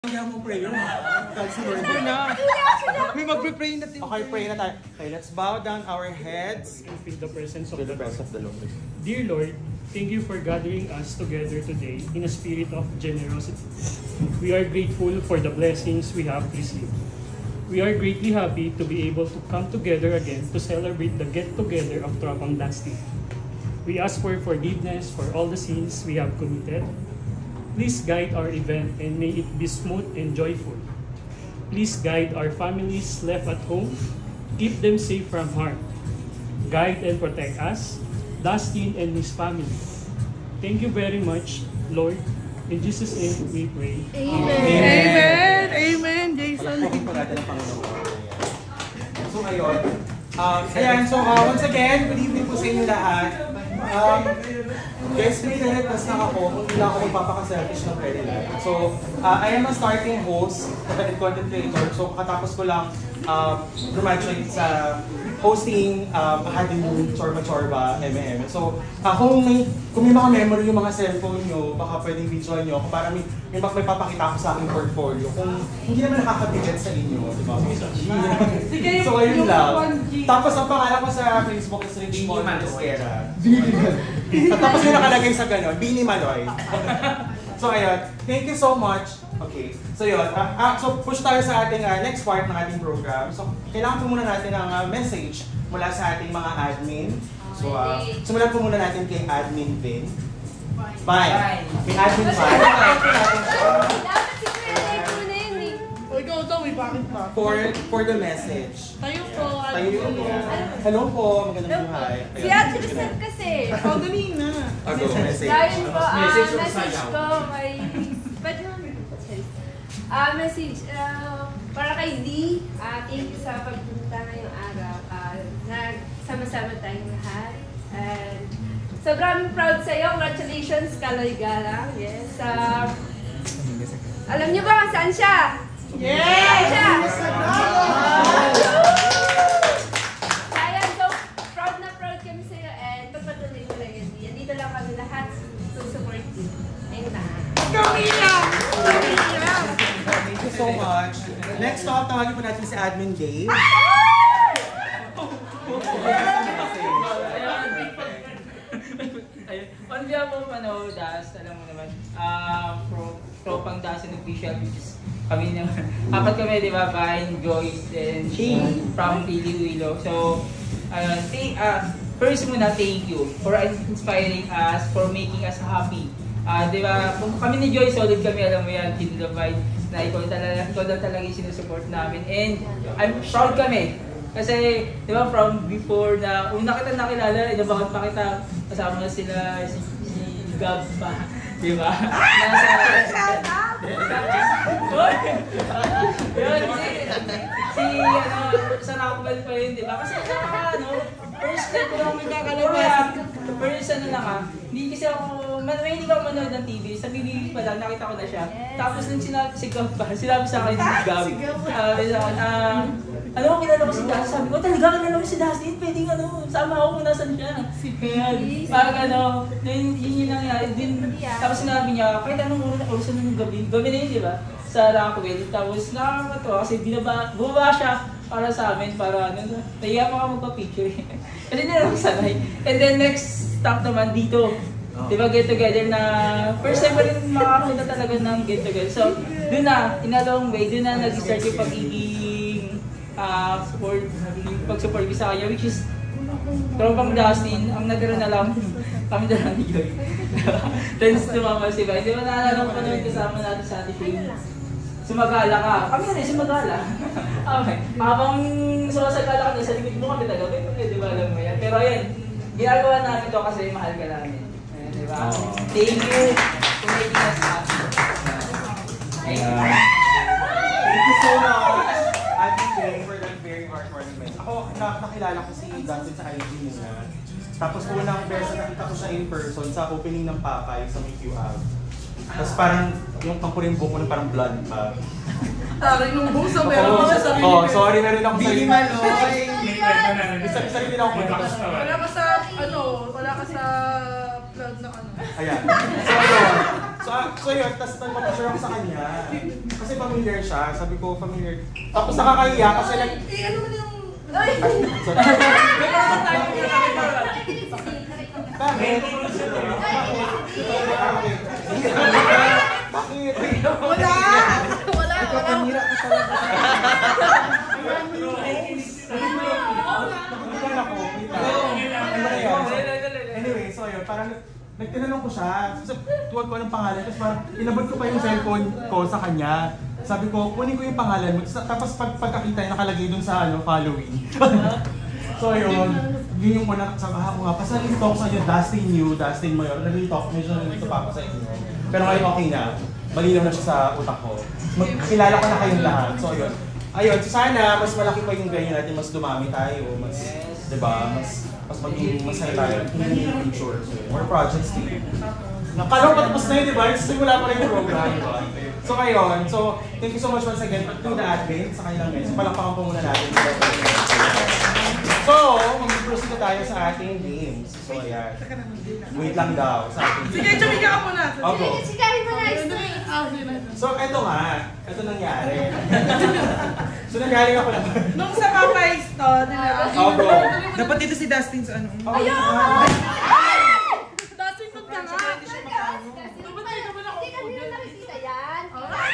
Kaya mo prayer mo. Thanks Lord. May magpre-pray na tayo. Okay, pray na tayo. Okay, let's bow down our heads and feel the presence of the Lord. Dear Lord, thank you for gathering us together today in a spirit of generosity. We are grateful for the blessings we have received. We are greatly happy to be able to come together again to celebrate the get-together of Tropang Dusty. We ask for forgiveness for all the sins we have committed. Please guide our event and may it be smooth and joyful. Please guide our families left at home. Keep them safe from harm. Guide and protect us, Dustin and his family. Thank you very much, Lord. In Jesus' name we pray. Amen. Amen. Amen. Jason. So ngayon, once again, good evening po sa inyo lahat. Guys, may nalagpas lang ako kung hindi ako magpapaka-selfish na pwede lang. So, I am a starting host and content creator. So, katapos ko lang graduate sa hosting Academy Chorba MM. So, kung may mga memory yung mga cellphone nyo, baka pwedeng videoan nyo ako para may papakita ako sa aking portfolio. Kung hindi naman nakakabigat sa inyo, di ba? So, ayun lang. Tapos, ang pangalan ko sa Facebook is Richmond Esquera. Tapos yung nakalagay sa gano'n, Bini Maloy. So ayun, thank you so much. Okay, so yun. So push tayo sa ating next part ng ating program. So kailangan po muna natin ng message mula sa ating mga admin. So simulan po muna natin kay Admin Vin. Bye. Kay Admin Bye. Ikaw daw, may bakit pa? For the message. Tayo po. Tayo po. Hello po, magandang buhay. Si Ate Lucette kasi. Ikaw ganina. Ako, message. Dahil po, message ko may... Pwede naman message para kay D. Thank you sa pagpunta ngayong araw. Nagsama-sama tayong lahat. And sobrang proud sa'yo. Congratulations, Kaloy Galang. Yes. Alam niyo ba kung saan siya? Yes! Ayan, so proud na proud kami sa'yo and pagpatuloy mo lang yun. Dito lang kami lahat to support you. Ayun na. Kami lang! Thank you so much. Next up, tawagin po natin si Admin Dave. On behalf of Das, alam mo naman, Tropang Das and official, which is kami ng apat kami, di ba? Vine, Joyce, and Shane from Pili Willow. So, first muna, thank you for inspiring us, for making us happy. Di ba? Kung kami ni Joyce, solid kami, alam mo yan, Pili Vine, na ikaw talaga yung sinusupport namin. And I'm proud kami. Kasi, di ba, from before na, una kita nakilala, inabangan pa kita, kasama sila, si Gab pa, di ba? Sa Rockwell pa yun, di ba? Kasi first time ko lang magkakalabas. First hindi kasi ako, may hindi ako manood ng TV, sa BBB pa lang, nakita ko na siya. Tapos nung si Gab pa, sinabi sa akin, si Gab, kilala ko si Dustin. Sabi ko, talaga kilala ko si Dustin. Pwedeng sama ako kung nasan siya. Kaya, parang yun nangyari. Tapos sinabi niya, kahit anong oras ng gabi na yun, di ba? Sa Rockwell. Tapos nakakatawa kasi bumaba siya para sa amin, para nahiya pa ako magpa-picture. Kasi hindi na ako sanay. And then next stop naman dito. Di ba, get together na first time pa rin makakapunta talaga ng get together. So, doon na, in a long way, doon na nag-start yung pag-ibig pag-support ko sa kanya, which is Tropang Dustin, ang natira na lang kami na lang ni Joy. Thanks to Mama si Bay. Di ba naalala ko pa naman kasama natin sa ating sumagala ka. Kami na rin, sumagala. Okay. Habang sumasagala ka sa likod mo kami talaga, di ba alam mo yan? Pero yan, ginagawa namin ito kasi mahal ka namin. Ayan, di ba? Thank you for making us happy. Thank you so much. For that very heartwarming message. Ako, nakilala ko si Dustin sa IG muna. Tapos unang beses nakita ko siya in person sa opening ng Papay sa Make You Up. Tapos parang yung pangkuring buko na parang blood pa. Taray nung buso, meron ko sa sarili. Oh, sorry na rin ako sa Bini Maloy. Sarili na ako. Wala ka sa, wala ka sa blood na Ayan. So, ayun. So, So yun, tapos nagpapasure ako sa kanya. Kasi familiar siya. Sabi ko, familiar. Tapos nakakahiya kasi Ano man yung... Ay! sorry. Bakit? Bakit? Wala! Wala! Panira ka talaga. Wala ako. Anyway, so yun, parang nagtinanong ko siya. Tuwag ko ng pangalan. Tapos parang inabot ko pa yung cellphone ko sa kanya. Sabi ko, kunin ko yung pangalan mo. Tapos pagkakita yung nakalagay dun sa following. So yun, yun yung unang sabi ko nga, pasalin talk sa inyo, Dustin mo yun. Nag-talk, medyo nalito pa ako sa inyo. Pero ngayon okay na. Malinaw na siya sa utak ko. Kilala ko na kayong lahat. So yun. Ayun, so sana mas malaki pa yung ganyan natin, mas dumami tayo, mas, diba, mas maging masaya tayo in the future. So, more projects din. Nakalaw patapos na yun, diba? Simula pa rin yung program. So ngayon, so thank you so much once again to the admin sa kanilang guys. Palakpakan po muna natin. So, mag-proceed na tayo sa ating games. So ayan. Wait lang daw sa ating games. Sige, chumiga ka muna. Opo. Sikahin mo na isa. So eto nga, eto nangyari. So nanggaling ako lang. Nung sa Popeyes to, nilabas. Opo. Dapat dito si Dustin sa ano. Ayun! Dustin, ba't ka nga? Hindi kami na nakikita yan.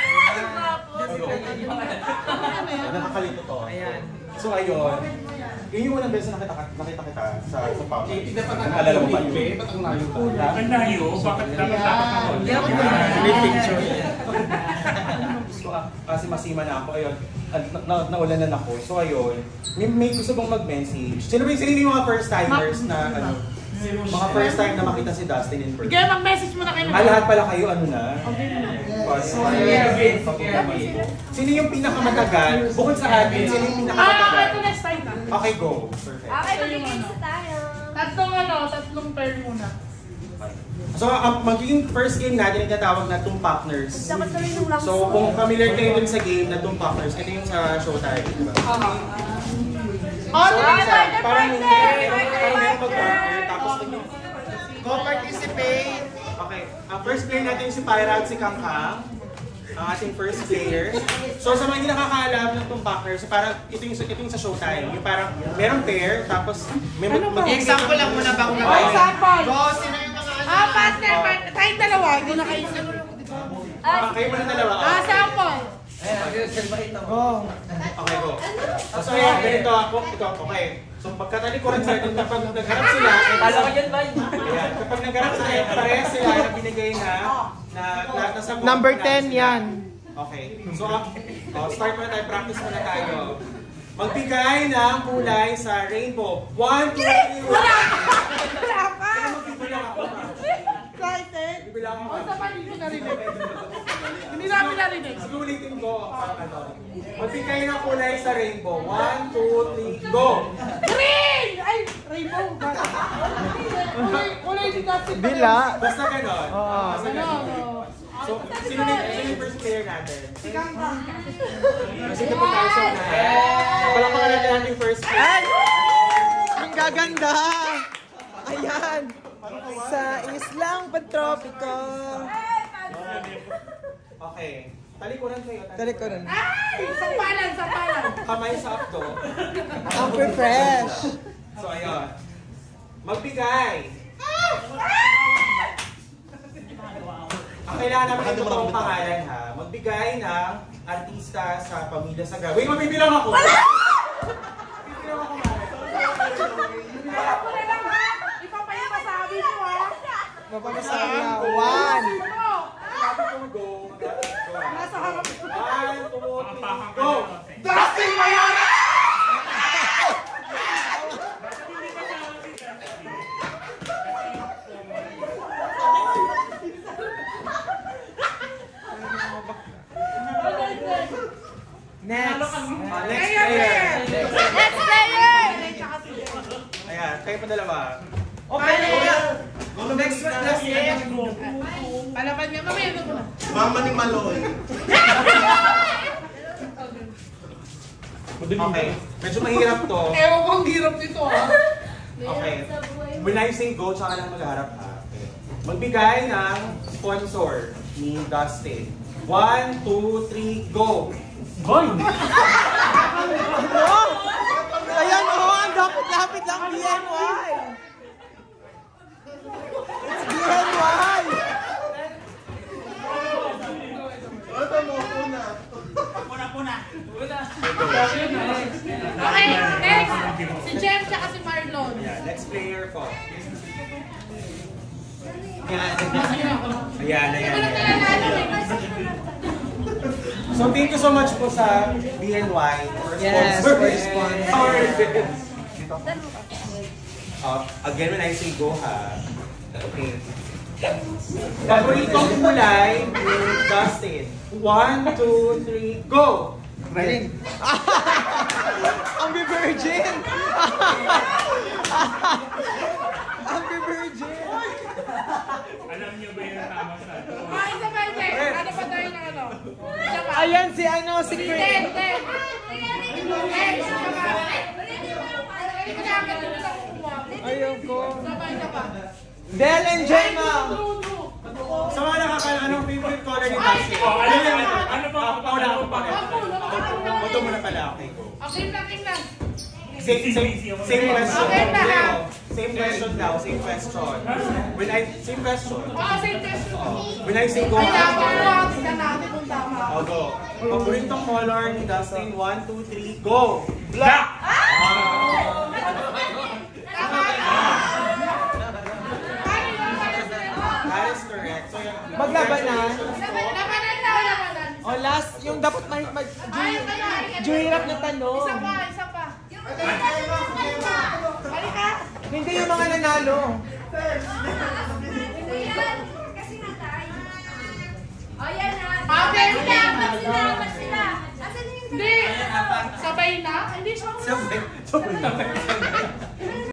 Nakakalito to. Ayan. So ayun. Yun yung unang beses nakita kita sa Papa. Naalala mo ba yun? Ang layo, bakit dapat ako? Picture. So, kasi masima na ako, ayun, naulanan ako. So ayun, may gusto bang mag-message. Sino yung mga first timers na ano? Mga first time na makita si Dustin in person. Kaya mag-message mo na kayo. Lahat pala kayo, ano na? Sino yung pinakamatagal? Bukod sa atin, sino yung pinakamatagal? Ito next time na. Okay, go. Perfect. Okay, mag-games na tayo. Tatlong pair muna. So, ang magiging first game natin ay tatawag na Tomb Partners. Dapat kami nung lang. So, kung familiar kayo dun sa game na Tomb Partners, ito yung sa Showtime, di ba? Parang may mag-partner, tapos Co-participate. okay, ang first player natin si Pyra at si Kangkang. Ang ating first player. So sa mga hindi nakakaalam ng Tomb Partners, so parang ito yung sa Showtime. Yung parang merong pair, tapos may Example lang muna bago na Oh, example. Go, sino yung mga ano? Partner. Tayong dalawa. Hindi na kayo. kayo muna dalawa. Sample. Go. Okay, go. So ayan, ganito ako. Okay. So pagkatalikuran sa atin, kapag nagharap sila, Kala ko dyan ba? ayan, kapag nagharap sila, parehas sila na binigay na nasagot. Number na 10 sila. yan. Okay. So, start muna tayo. Practice muna tayo. Magbigay ng kulay sa rainbow. 1, 2, 3, 1. Wala pa. Magbibilang ako. Excited. Bibilang ako. Sa panig ko narinig. Hindi namin narinig. Sige, ulitin ko. Magbigay ng kulay sa rainbow. 1, 2, 3, go! Green! Ay, rainbow. Kulay din natin. Bila. Basta ganon. Oo. Basta ganon. So, sino yung first player natin? Si Kangka. Sige po tayo sa unahan. Palakpakan natin natin yung first player. Ay! Ang gaganda! Ayan! Sa Islang Pantropiko. Okay. Talikuran kayo. Talikuran. Ay! Sampalan. Kamay sa updo. Ang fresh. So, ayun. Magbigay. Ang kailangan namin ito totoong pangalan ha. Magbigay ng artista sa Pamilya Sagrada. Wait, mabibilang ako! Mabibilang ako, Mare. Ipapayapasabi mo ha. Mapapasabi na. 1. Go. Nasa harap. 1, 2, 3, go! Dustin Mayara! Next. Next player. Next player! Ayan, kayo pa dalawa. Okay na yan. Next one, Dustin. Palaban niya. Mamaya na muna. Mama ni Maloy. Okay, medyo mahirap to. Ewan ko ang hirap nito ha. Okay. When I say go, tsaka lang magharap ha. Okay. Magbigay ng sponsor. ni Dustin. 1, 2, 3, go! Boy! Ayan, ang lapit-lapit lang BNY. It's BNY. Ito mo, una. Okay, next. Si Jem tsaka si Marlon. Yeah, next player po. Ayan. So thank you so much po sa BNY for sponsoring our events. Again, when I say go ha, okay. Paboritong kulay ni Dustin. 1, 2, 3, go! Ready? Ang virgin! Ang virgin! Alam niyo ba yung tama sa ito? Isa pa, Jem. Ano pa tayo ng ano? Isa pa. Ayan si si Chris. Ten. Next, isa pa. Hindi ko namin dito sa kukuha. Ayoko. Isa pa. Del and Gemma. Sa mga nakakala, anong favorite color ni Dustin? Ano ba? Paula ako pa rin. Auto mo na pala, okay, go. Okay, lang. Same question. Okay na, ha? Same question now, same question. Same question. Same question. When I say go, Tingnan natin kung tama. I'll go. Paboritong color ni Dustin, 1, 2, 3, go! Black. That is correct. So, Maglabanan. Labanan na. O last, yung dapat juhirap na tanong. Isa pa. Halika. Hindi yung mga nanalo. Kasi nga tayo. O yan na. Okay. Ba't sila? Asan na yung Hindi. Sabay na? Hindi, sabay. Sabay.